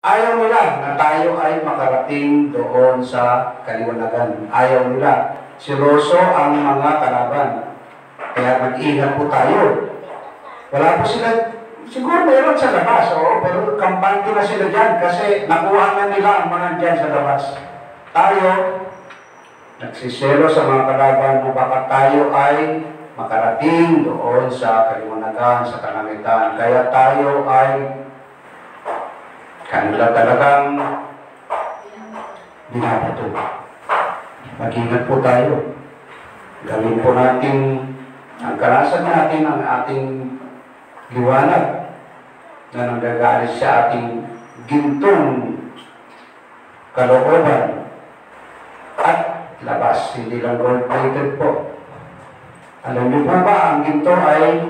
Ayaw nila na tayo ay makarating doon sa kaliwanagan. Ayaw nila. Siloso ang mga kalaban. Kaya mag-ingat po tayo. Wala po sila, siguro meron sa labas, pero kampante na sila dyan kasi nakuha na nila ang mga dyan sa labas. Tayo, nagsiselo sa mga kalaban na baka tayo ay makarating doon sa kaliwanagan, sa kalangitan. Kaya tayo ay kanila talagang binabato. Mag-ingat po tayo. Gawin po natin ang karasan natin, ang ating liwanag na nanggagaling sa ating gintong kalooban at labas, hindi lang gold-plated po. Alam niyo po ba, ang ginto ay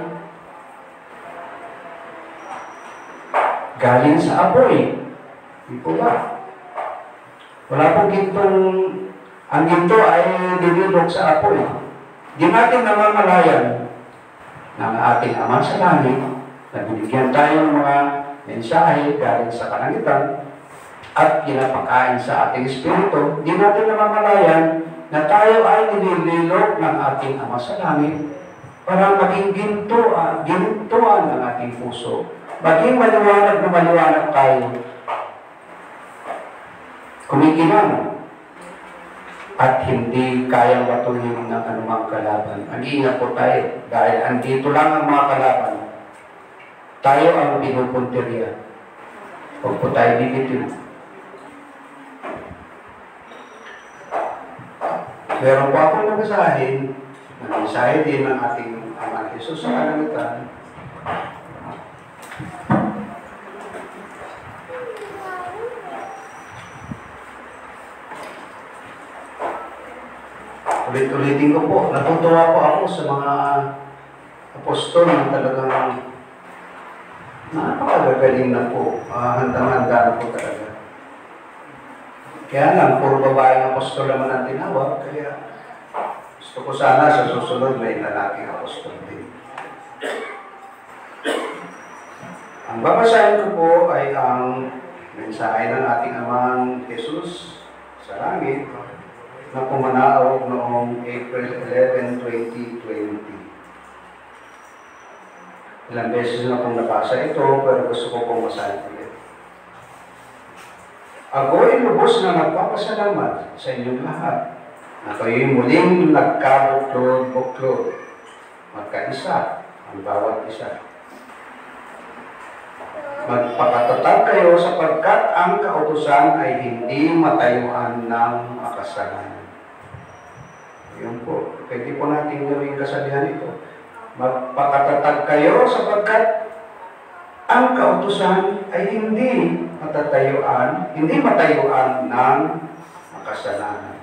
galing sa apoy. Hindi po ba? Wala pong gintong, ang ginto ay dinilog sa apoy. Di natin namamalayan ng ating Ama sa langit na binigyan tayo ng mga mensahe galing sa kalangitan at pinapakain sa ating espiritu. Di natin namamalayan na tayo ay nililog ng ating Ama sa langit para maging gintuan ng ating puso. Maging maliwanag na maliwanag tayo. Kumikinang at hindi kayang batuhin ng anumang kalaban. Mag-iingat po tayo dahil andito lang ang mga kalaban. Tayo ang pinupunteriya. Huwag po tayo bibitin. Meron po akong nagsasahin, nagsasahin din ng ating Ama Jesus sa kalangitan. Ulit-ulitin ko po, natutuwa po ako sa mga apostol na talagang napakagagaling na po, handang-handa na po talaga. Kaya lang, puro babaeng apostol naman ang tinawag, kaya gusto ko sana sa susunod may lalaking apostol din. Ang babasahin ko po ay ang mensahe ng ating Amang Jesus sa langit na pumanaog noong April 11, 2020. Ilang beses na akong nabasa ito, pero gusto ko pong basahin ulit. Ako'y lubos na nagpapasalamat sa inyong lahat na kayo'y muling nagkabuklod-buklod, magkaisa ang bawat isa. Magpakatatag kayo sapagkat ang kautusan ay hindi matayuan ng makasalanan. Yun po, pwede po natin gawing kasalihan ito. Magpakatatag kayo sapagkat ang kautusan ay hindi matayuan ng makasalanan.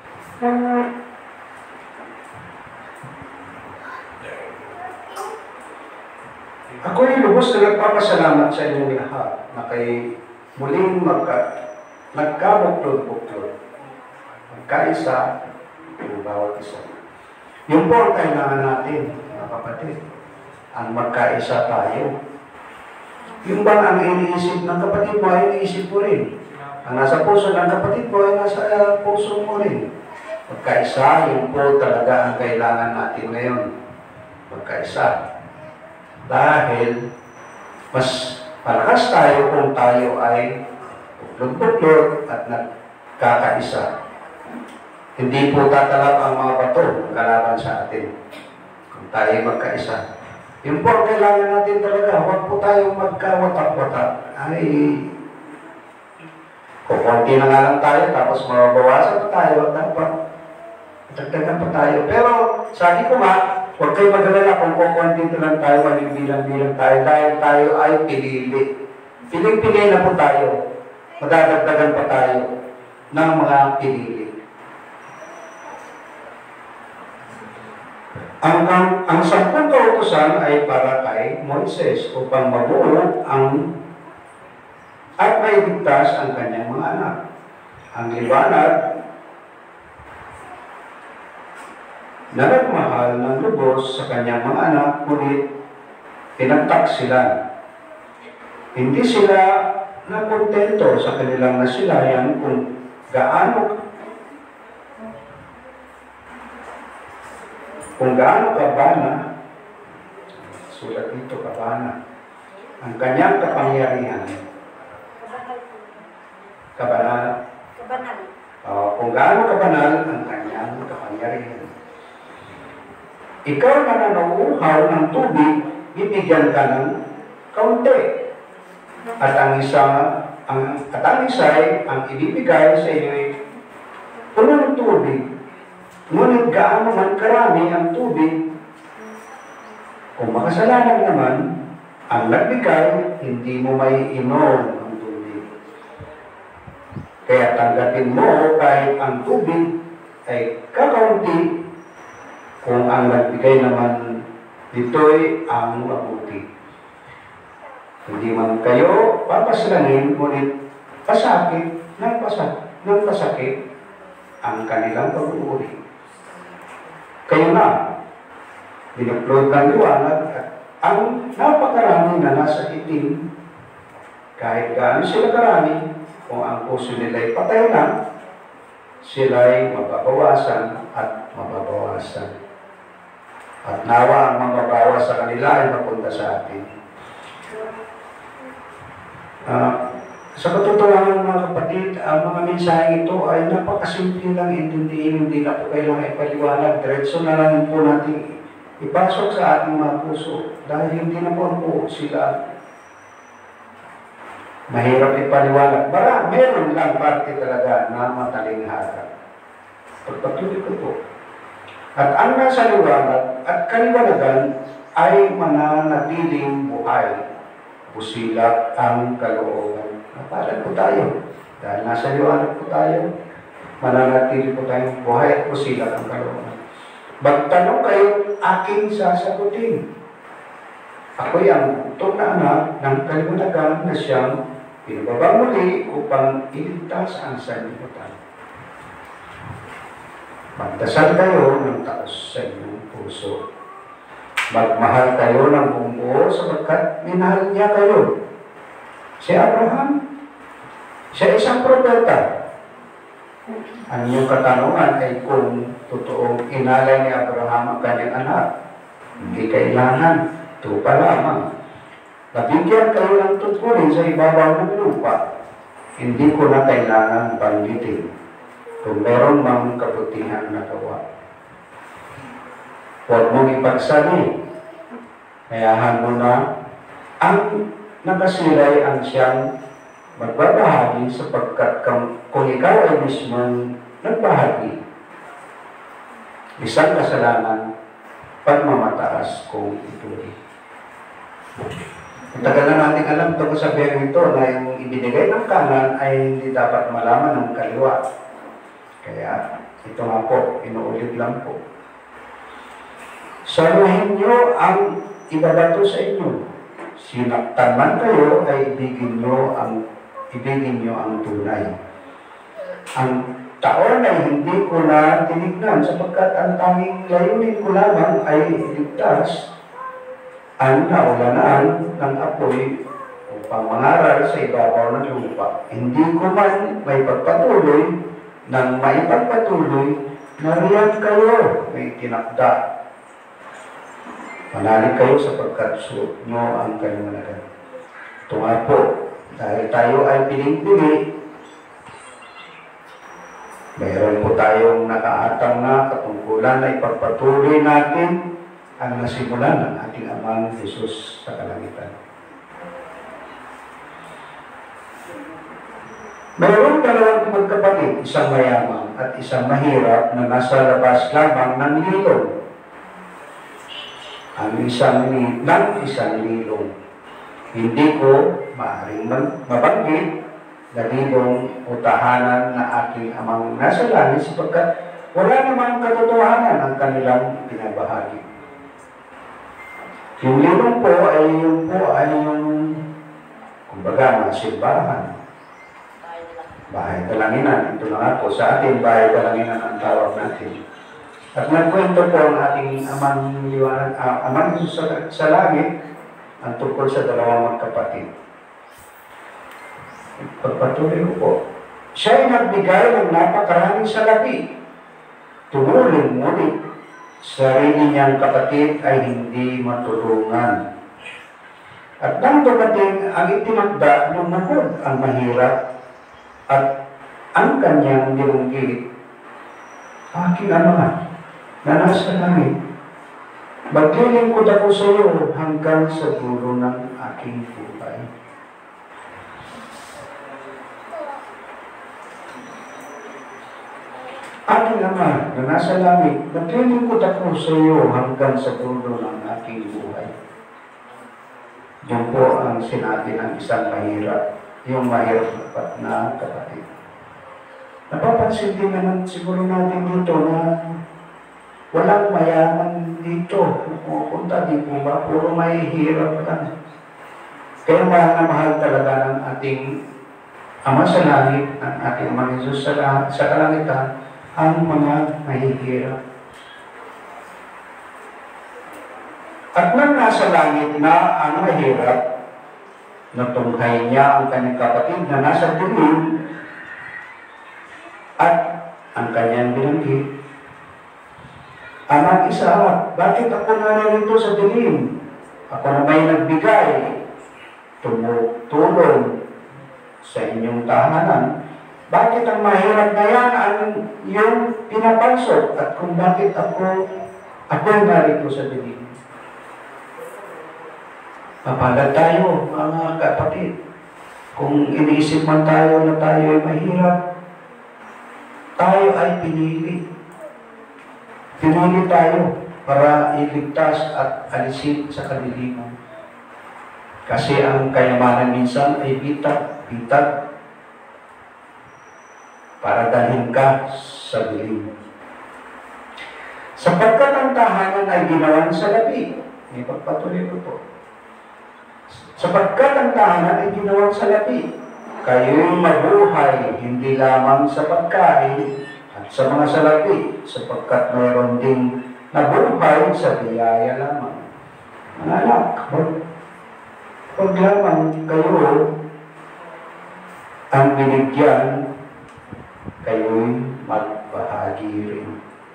Ako'y lubos na nagpapasalamat sa inyong lahat na kay muling nagkabuklod-buklod, magkaisa ang bawat isa. Yun po ang kailangan natin, mga kapatid, ang magkaisa tayo. Yung bang ang iniisip ng kapatid mo ay iniisip mo rin. Ang nasa puso ng kapatid mo ay nasa puso mo rin. Magkaisa, yun po talaga ang kailangan natin ngayon. Magkaisa. Dahil mas malakas tayo kung tayo ay buklod-buklod at nagkakaisa. Hindi po tatalab ang mga bato kalaban sa atin kung tayo magkaisa. Yung po ang kailangan natin talaga, huwag po tayong magkawatak-watak. Ay, kukunti na nga lang tayo, tapos mabawasan pa tayo, dapat dagdagan pa tayo. Pero sabi ko nga, huwag kayo mag-alala kung kukunti lang tayo, bilang-bilang tayo, dahil tayo ay pinili. Piling-pili na po tayo. Madadagdagan pa tayo ng mga pinili. Ang 10 kautusan ay para kay Moises upang mabuo at mailigtas ang kanyang mga anak. Ang liwanag na nagmahal ng lubos sa kanyang mga anak, ngunit pinagtak sila. Hindi sila na kontento sa kanilang nasilayan kung gaano kabana, sulat dito kabana, ang kanyang kapangyarihan. Kabanal. Kung gaano kabanal ang kanyang kapangyarihan. Ikaw na nanauuhaw ng tubig, bibigyan ka ng kaunti. At ang isa'y ang ibibigay sa iyo ay punong tubig. Ngunit gaano man karami ang tubig, kung makasalanan naman, ang nagbigay, hindi mo may inom ang tubig. Kaya tanggapin mo kahit ang tubig ay kakaunti, kung ang nagbigay naman dito'y ang mabuti. Hindi man kayo papaslangin, ngunit pasakit ng pasakit ang kanilang pag-uuri. Kayo na, binuklod ng liwanag at ang napakarami na nasa itim, kahit gaano sila karami, kung ang puso nila'y patay na, sila'y mababawasan at mababawasan. At nawa ang mababawas sa kanila ay mapunta sa atin. Sa katotohanan mga kapatid, ang mga mensaheng ito ay napakasimple lang intindihin, hindi na po kailangan ipaliwanag. Diretso na lang po natin ipasok sa ating mga puso dahil hindi na po sila mahirap ipaliwanag. Meron lang parte talaga na matalinghaga. Pagpatuloy ko po. At ang nasa liwanag at kaliwanagan ay mananatiling buhay. Busilak ang kalooban. Napalad po tayo. Dahil nasa liwanag po tayo, mananatili po tayong buhay at busilak ang kalooban. Magtanong kayo, aking sasagutin. Ako'y ang butong na anak ng kaliwanagan na siyang pinababa muli upang iligtas ang sanlibutan. Magdasal kayo ng taos sa inyong puso. Magmahal kayo ng buong buo sapagkat minahal niya kayo. Si Abraham, siya isang propeta. Ang iyong katanungan ay kung totoong inalay ni Abraham ang kanyang anak. Hindi kailangan, tupa lamang. Nabigyan kayo ng tungkulin sa ibabaw ng lupa. Hindi ko na kailangan banggitin kung meron mang kabutihan na gawa. Huwag mong ipagsali. Kayahan mo na ang nakasilay ang siyang magbabahagi sapagkat kung ikaw ay mismong nagbahagi, isang kasalanan, pagmamataas kung ituloy. Tagal na natin alam tungkol sa biyang ito na yung ibinigay ng kanan ay hindi dapat malaman ng kaliwa. Kaya ito nga po, inuulit lang po. Saluhin nyo ang ibabato sa inyo. Sinaktan man kayo ay ibigin nyo ang tunay. Ang taon ay hindi ko na tinignan sapagkat ang tanging layunin ko lamang ay iligtas ang naulanaan ng apoy upang mangaral sa ibabaw ng lupa. Hindi ko man may pagpatuloy nang maipagpatuloy na riyan kayo may tinakda. Manalig kayo sapagkat suot nyo ang kaliwanagan. Ito nga po, dahil tayo ay piling-pili, mayroon po tayong nakaatang na katungkulan na ipagpatuloy natin ang nasimulan ng ating Amang Jesus sa kalangitan. Mayroon dalawang magkapatid, isang mayaman at isang mahirap na nasa labas lamang ng lilong. Ang isang lilong. Hindi ko maaaring mabanggit na lilong o tahanan na aking Amang nasa langit sapagkat wala namang katotohanan ang kanilang pinabahagi. Yung lilong po ay yung kumbaga masimbahan. Bahay Kalanginan. Ito na nga po sa atin, Bahay Kalanginan ang tawag natin. At nagkwento po ang ating Amang Jesus sa langit ang tungkol sa dalawang magkapatid. Pagpatuloy ko po. Siya ay nagbigay ng napakaraming salapi. Tumulong ngunit sarili niyang kapatid ay hindi matulungan. At nang dumating ang itinagda, lumahod ang mahirap at ang kanyang nilunggit. Aking Ama na nasa langit, maglilingkod ako sa iyo hanggang sa dulo ng aking buhay. Aking Ama na nasa langit, maglilingkod ako sa iyo hanggang sa dulo ng aking buhay. Yan po ang sinabi ng isang mahirap, yung mahirap na kapatid. Napapansin din naman siguro natin dito na walang mayaman dito. Pupunta din po ba? Puro mahihirap lang. Kaya mahal na mahal talaga ng ating Ama sa langit, ng ating Ama Jesus sa kalangitan, ang mga mahihirap. At nang nasa langit na ang mahirap, natunghay niya ang kanyang kapatid na nasa dilim at ang kanyang binanggit. Amang Isaak, bakit ako narito sa dilim? Ako na may nagbigay, tumutulong sa inyong tahanan. Bakit ang mahirap na yan ang iyong pinapansot? At kung bakit ako narito sa dilim? Mapalad tayo, mga kapatid. Kung iniisip man tayo na tayo ay mahirap, tayo ay pinili. Pinili tayo para iligtas at alisin sa kadiliman. Kasi ang kayamanan minsan ay bitag para dalhin ka sa dilim. Sapagkat ang tahanan ay ginawan sa labi. May pagpatuloy ko po. Sapagkat ang tahanan ay ginawan sa labi, kayo'y mabuhay hindi lamang sa pagkain at sa mga salapi, sapagkat mayroon ding nabuhay sa biyaya lamang. Mga anak, huwag lamang kayo ang binigyan, kayo'y magbahagi rin.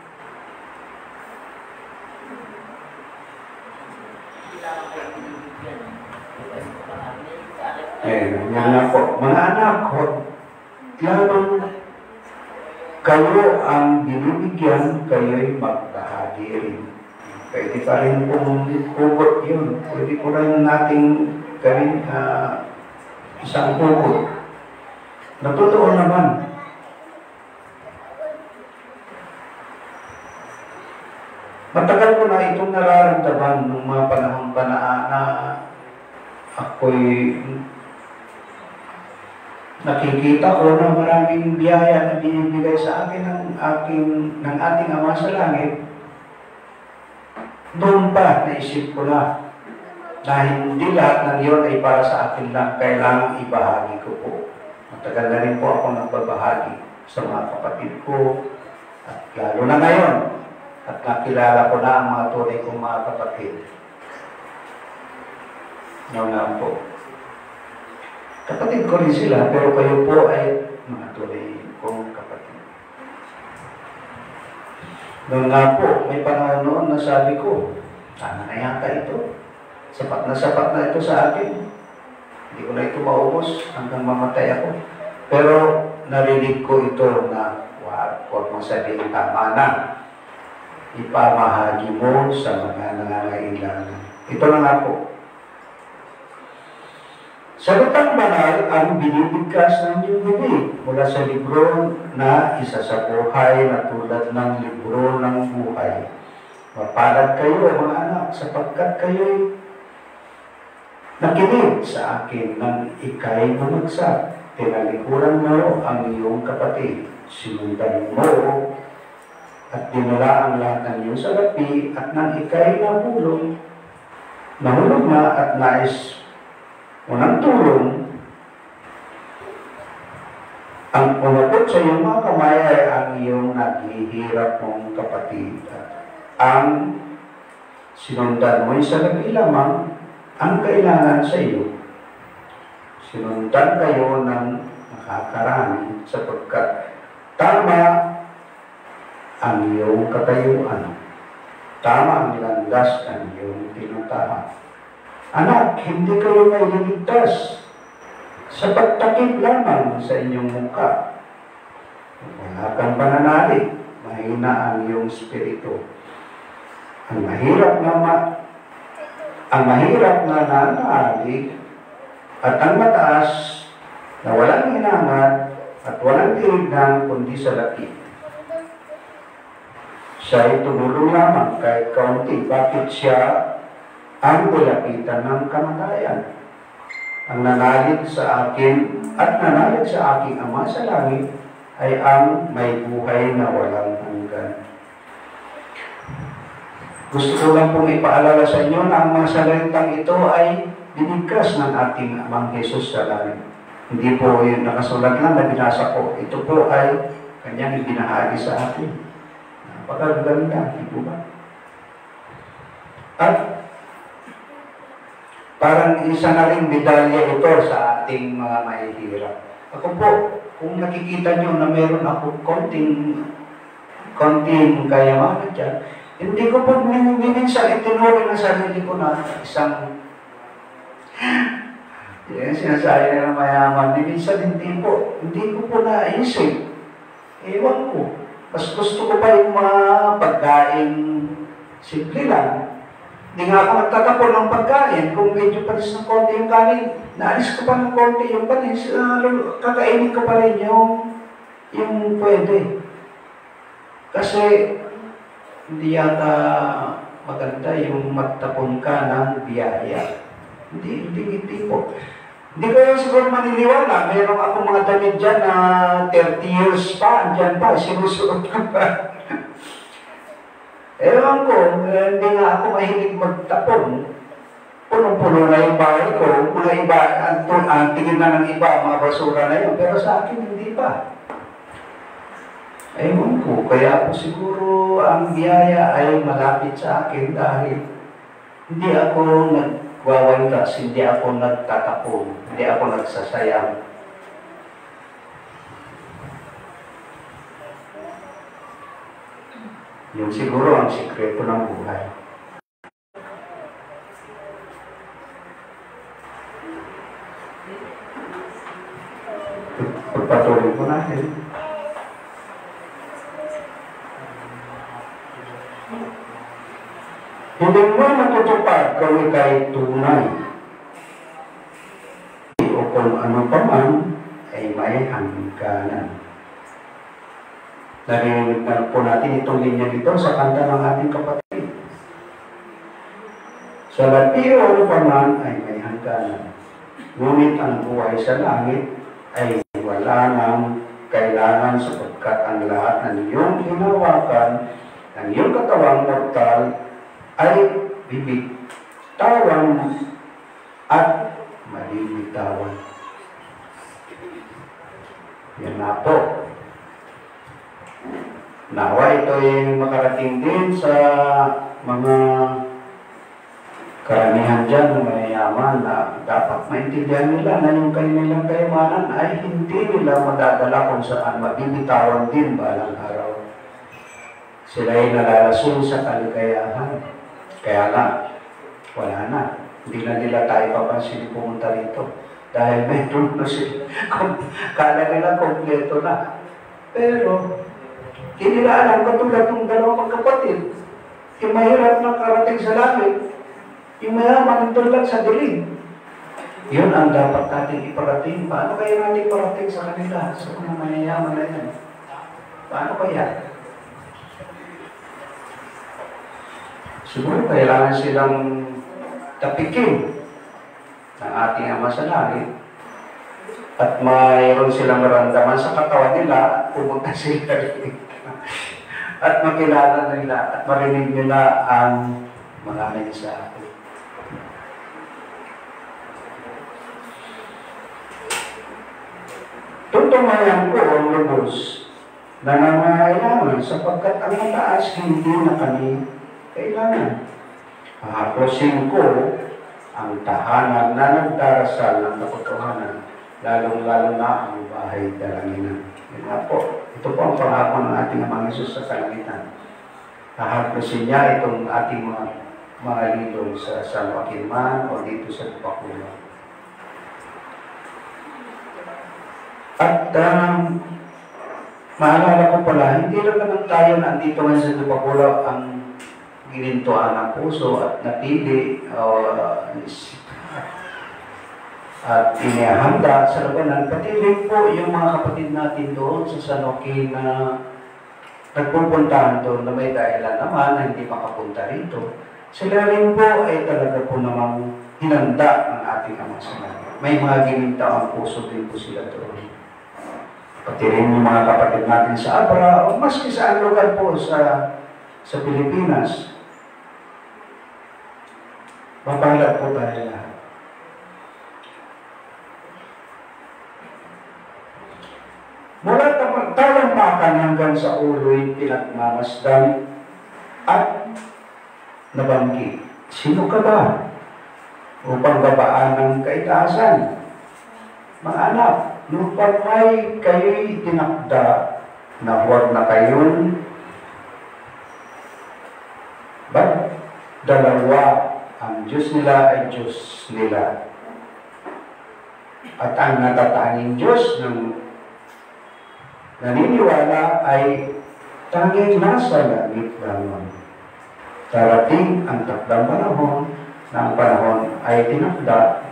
Yan na po. Mga anak, lamang kayo ang binibigyan, kayo'y magbahagi rin. Pwede pa rin pong hugot yun. Pwede po rin nating gawin isang hugot. Natotoo naman. Matagal ko na itong nararamdaman ng mga panahon pa na ako'y nakikita ko na maraming biyaya na binibigay sa akin ng ating Ama sa langit. Doon pa naisip ko na hindi lahat ng iyon ay para sa akin lang, kailangang ibahagi ko po. Matagal na rin po ako nagbabahagi sa mga kapatid ko at lalo na ngayon at nakilala ko na ang mga tunay kong mga kapatid. Nga po. Kapatid ko rin sila, pero kayo po ay mga tunay kong kapatid. Noon nga po, may panahon noon na sabi ko, sana na yata ito. Sapat na ito sa akin. Hindi ko na ito maubos hanggang mamatay ako. Pero narinig ko ito na huwag mo sabihin tama na. Ipamahagi mo sa mga nangangailangan. Ito na nga po. Sa Lutang Banal ang binibigkas ng iyong bibig mula sa libro na isa sa buhay na tulad ng libro ng buhay. Mapalad kayo, mga anak, sapagkat kayo'y nakinig sa akin nang ika'y bumagsak. Tinalikuran mo ang iyong kapatid. Sinundan mo at dinala ang lahat ng iyong salapi at nang ika'y nahulog na at nais unang tulong, ang umabot sa iyong mga kamay ay ang iyong naghihirap mong kapatid. Ang sinundan mo'y sa labi lamang ang kailangan sa iyo. Sinundan kayo ng nakakarami sapagkat tama ang iyong katayuan. Tama ang landas ng iyong tinatahan. Anak, hindi kayo may liligtas sa pagtakip lamang sa inyong mukha. Wala kang pananalig, mahina ang iyong spirito. Ang mahirap na nanalig at ang mataas na walang hinangat at walang tinignan kundi sa lakit. Siya ay tumulong lamang kahit kaunti. Bakit siya ang dalapitan ng kamatayan? Ang nanalig sa akin at nanalig sa aking Ama sa langit ay ang may buhay na walang hanggan. Gusto ko lang pong ipaalala sa inyo na ang mga salitang ito ay binigkas ng ating Amang Jesus sa langit. Hindi po yung nakasulat lang na binasa ko. Ito po ay kanyang ibinahagi sa atin. Napakaganda, di po ba? At parang isa na rin medalya ito sa ating mga mahihirap. Ako po, kung nakikita nyo na meron ako konting kayamanan dyan, hindi ko po minsan itinuring ang sarili ko na isang yan sinasabi na mayaman. Minsan hindi ko po naisip. Ewan ko. Mas gusto ko pa yung mga pagkain simple lang. Hindi nga ako nagtatapon ng pagkain. Kung medyo panis ng konti yung kanin, naalis ko pa ng konti yung panis, kakainin ko pa rin yung pwede. Kasi hindi yata maganda yung magtapon ka ng biyaya. Hindi po. Hindi ko siguro maniniwala. Meron akong mga damit dyan na 30 years pa, andyan pa, sinusunod ko pa. Ewan ko, hindi nga ako mahilig magtapon. Punong-puno na yung bahay ko. Mga iba, ang tingin na ng iba, mga basura na yun. Pero sa akin, hindi pa. Ewan ko, kaya po siguro ang biyaya ay malapit sa akin dahil hindi ako nagwawalas, hindi ako nagtatapon, hindi ako nagsasayang. Yun siguro ang sikreto ng buhay. Pagpatuloy po natin. Hindi mo matutupad kung ika'y tunay. O kung ano pa man ay may hangganan. Narinig na po natin itong linya dito sa kanta ng ating kapatid. Sa lahat o ano pa man ay may hangganan. Ngunit ang buhay sa langit ay wala nang kailangan sapagkat ang lahat ng iyong hinawakan, ng iyong katawang mortal, ay bibitawan at malibitawan. Yan na po. Nawa ito ay makarating din sa mga karamihan dyan na mayayaman na dapat maintindihan nila na yung kanilang kayamanan ay hindi nila madadala kung saan mabibitawan din balang araw. Sila ay nalalasun sa kaligayahan. Kaya nga, wala na. Hindi na nila tayo papansin pumunta rito. Dahil meron na sila. Kala nila kompleto na. Pero, hindi nila alam katulad ng dalawang magkapatid. Yung mahirap na karating sa langit, yung mayaman ito lang sa dilim. Yun ang dapat natin iparating. Paano kaya natin iparating sa kanila? Sa mga mayayaman na yan. Paano kaya? Siguro kailangan silang tapikin ng ating Ama sa langit at mayroon silang maramdaman sa katawan nila at pumunta sila at makilala nila at marinig nila ang mga mensahe. Tutumayan ko ang lubos na nangangailangan sapagkat ang mataas hindi na kami kailangan. Hahapusin ko ang tahanan na nagdarasal ng katotohanan lalong-lalo na ang bahay dalanginan. Yun nga po. Ito po ang pangako ng ating Amang Hesus sa kalangitan. Hahagpusin niya itong ating mga lidong sa San Joaquin man o dito sa Dupakula. At maalala ko pala, hindi lang naman tayo nandito ngayon sa Dupakula ang ginintuan ng puso at napili at inihanda sa labanan. Pati rin po yung mga kapatid natin doon sa San Joaquin na nagpupuntahan doon na may dahilan naman na hindi makapunta rito. Sila rin po ay talaga po namang hinanda ng ating Ama sa Langit. May mga ginintaang puso din po sila doon. Pati rin yung mga kapatid natin sa Abra o maski saan lugar po sa Pilipinas. Mapalat po tayo lahat. Mula talampakan hanggang sa ulo'y pinagmamasdan at nabanggit. Sino ka ba? Upang gabaan ng kaitaasan. Mga anak, nupang may kayo'y tinakda na huwag na kayong dalawa. Ang Diyos nila ay Diyos nila. At ang natatanging Diyos ng naniniwala ay tanging nasa langit lamang. Darating ang takdang panahon na ang panahon ay tinakda.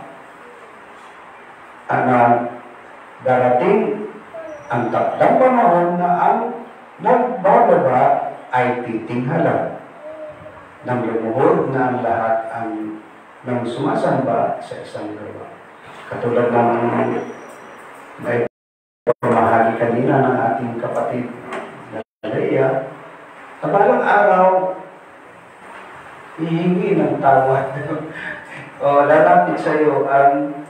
Darating ang takdang panahon na ang nagbababa ay titinghala nang lumuhod na ang lahat ng sumasamba sa isang gawa. Katulad ng may pamahagi kanina ng ating kapatid na Leia, sa balang araw, hihingi ng tawad. O lalapit sa iyo ang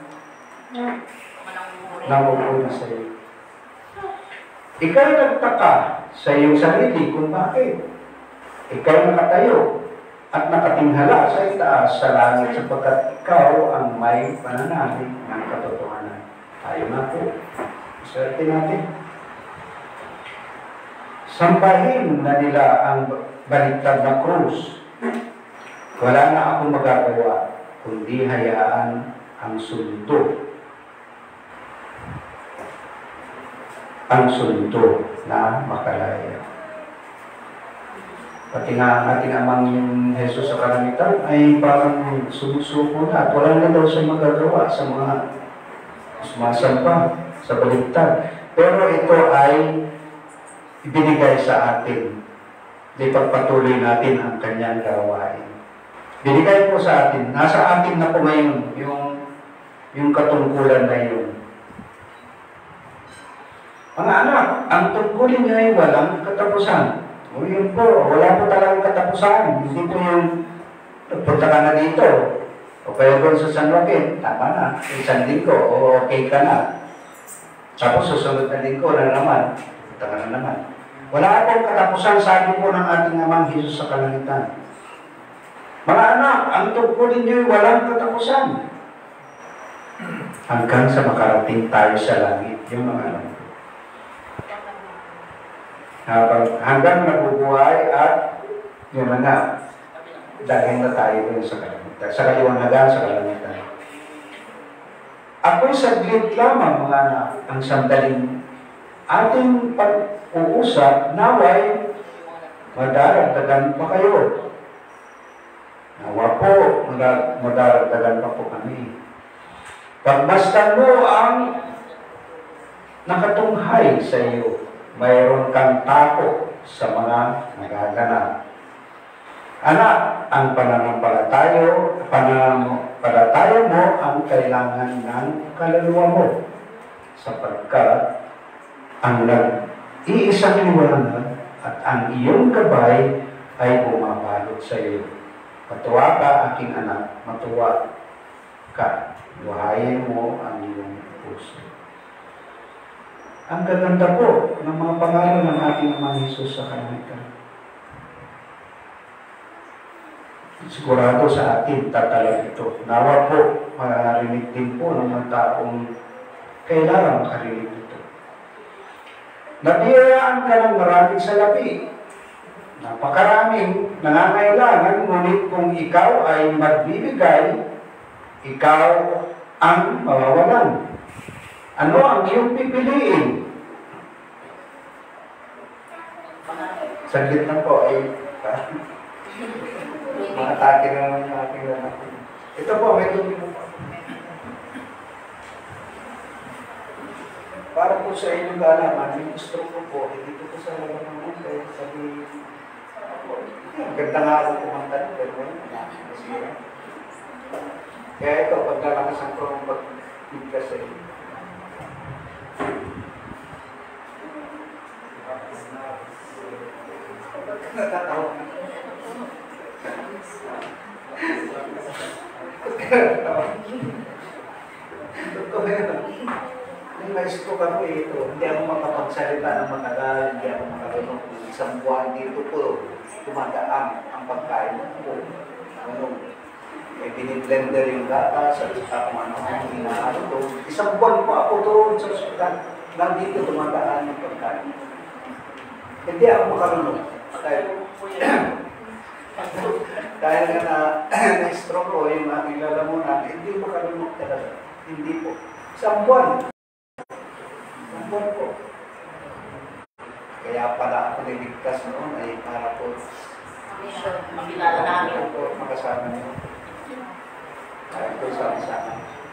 namumuna sa iyo. Ika'y nagtaka sa iyong sarili kung bakit. Ika'y nakatayo at nakatinghala sa itaas sa langit sapagkat ikaw ang may pananalig ng katotohanan. Tayo na po. Swerte natin. Sambahin na nila ang baliktad na krus. Wala na akong magagawa kundi hayaan ang sundo. Ang sundo na makalaya. Pati nga ang ating Amang Hesus sa kalangitan ay parang sumusuko na at wala na daw siya magagawa sa mga sumasamba sa baliktad. Pero ito ay ibinigay sa atin. Ipagpatuloy natin ang kanyang gawain. Binigay po sa atin. Nasa atin na po ngayon yung katungkulan na yun. Mga anak, ang tungkulin niya ay walang katapusan. O yun po, wala po talagang katapusan. Hindi po yung punta ka na dito. O kaya doon sa San Joaquin, tama na. Isang linggo, o okay ka na. Tapos susunod na linggo na naman. Punta ka na naman. Wala pong katapusan, sabi po ng ating Amang Hesus sa kalangitan. Mga anak, ang tungkulin niyo ay walang katapusan. Hanggang sa makarating tayo sa langit. Yung mga anak. Hanggang nabubuhay at yun na dahil na tayo dun sa kalangitan. Sa kaliwanagan, sa kalangitan. Ako'y saglit lamang mga anak ang sandaling ating pag-uusap naway madaragdagan pa kayo. Nawa po, madaragdagan pa po kami. Pagmasdan mo ang nakatunghay sa iyo, mayroon kang tako sa mga nagaganap. Anak, ang pananampalataya mo ang kailangan ng kaluluwa mo sapagkat ang nag-iisang liwanag at ang iyong gabay ay bumabalot sa iyo. Matuwa ka, aking anak, matuwa ka. Buhayin mo ang iyong puso. Ang gaganda po ng mga pangalan ng ating Amang Hesus sa kalangitan. Sigurado sa atin tatala ito. Nawa po, marinig din po ng mga taong kailangan makarinig ito. Nabiyayaan ka ng maraming salapi. Napakaraming nangangailangan, ngunit kung ikaw ay magbibigay, ikaw ang mawawalan. Ano ang iyong pipiliin? Saglit lang po ay mga atake na naman yung aking lanak. Ito po, may tubig po. Para po sa inyong kaalaman, yung gusto ko po, hindi ko sa laban ng mundo, sabi, ganda nga ako kumanta, pero nasira. Kaya ito, paglalakasan ko ang pag-bigkas sa inyo. Natatawa. Totoo yun. Yung maestro kami ito, hindi ako makapagsalita ng matagal, hindi ako makarunong isang buwan dito po, tumadaan ang pagkain ko. Biniblender yung gatas, at saka kung ano ang inaano to. Isang buwan po ako doon sa ospital, lang dito tumadaan yung pagkain. Hindi ako makarunong. Dahil nga na-stroke ko yung aming lalamunan, hindi makarunong talaga. Hindi po. Isang buwan. Isang buwan po. Kaya pala ako niligtas noon ay para po makilala namin po makasama niyo. Kaya po sama-sama.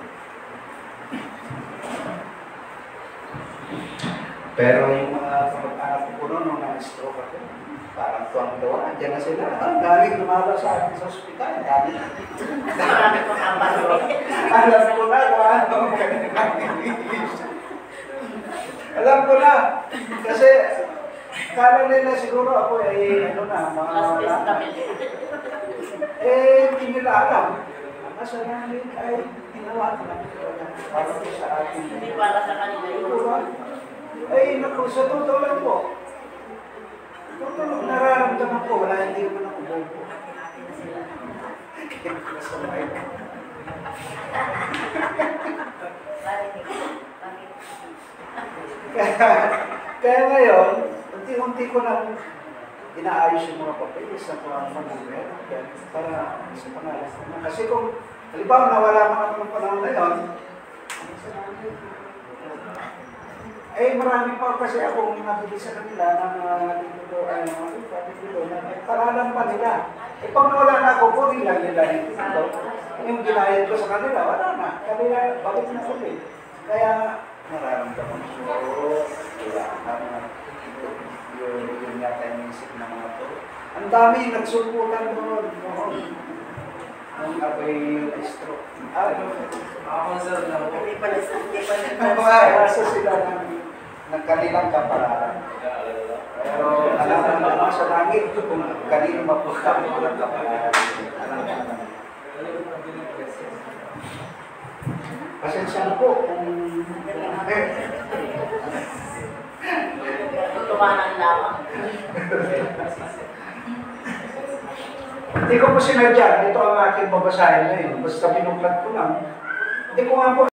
Pero yung mga kapag-anak ko po noon, nung na-stroke ako, parang tuwang-tuwa. Andiyan na sila. Ang daming lumala sa akin sa ospital. Marami pang ambalo. Alam ko na kung ano. Alam ko na. Kasi kala nila siguro ako ay ano na, mga hindi nila alam. Nasa namin ay ginawa ko lang ito para po sa atin. Hindi para sa kanila yun. Ay, naku, sa totoo lang po. Totoo, nararamdaman ko, wala hindi ko na kubo. Kaya ngayon, unti-unti ko na inaayos yung mga papeles na mga magulang para sa pangalan. Kasi kung, halimbawa, nawala man ako ng panahon na yun, marami pa kasi akong nabili sa kanila na dito ay paralan pa nila. Pag nawala na ako, kunin lang nila yung ginayad ko sa kanila, wala na. Kanila, balik na ulit. Kaya, nararamdaman ko, yun yata yung isip ng mga to. Ang dami, nagsulputan doon. Nung ako'y stroke. Ako sir, Hindi pala sa Kaya sila ng kanilang kapalaran. Pero alam naman sa langit kung kanino mapunta ang walang kapalaran. Alam naman. Pasensya na po kung tumanan lamang. hindi ko po sinadya. Ito ang aking babasahin ngayon. Basta binuklat ko lang. Hindi ko nga po